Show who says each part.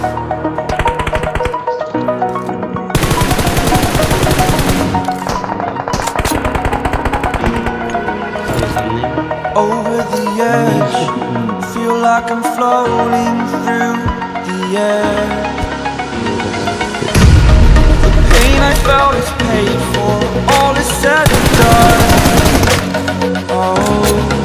Speaker 1: Over the edge, feel like I'm floating through the air. The pain I felt is paid for, all is said and done. Oh,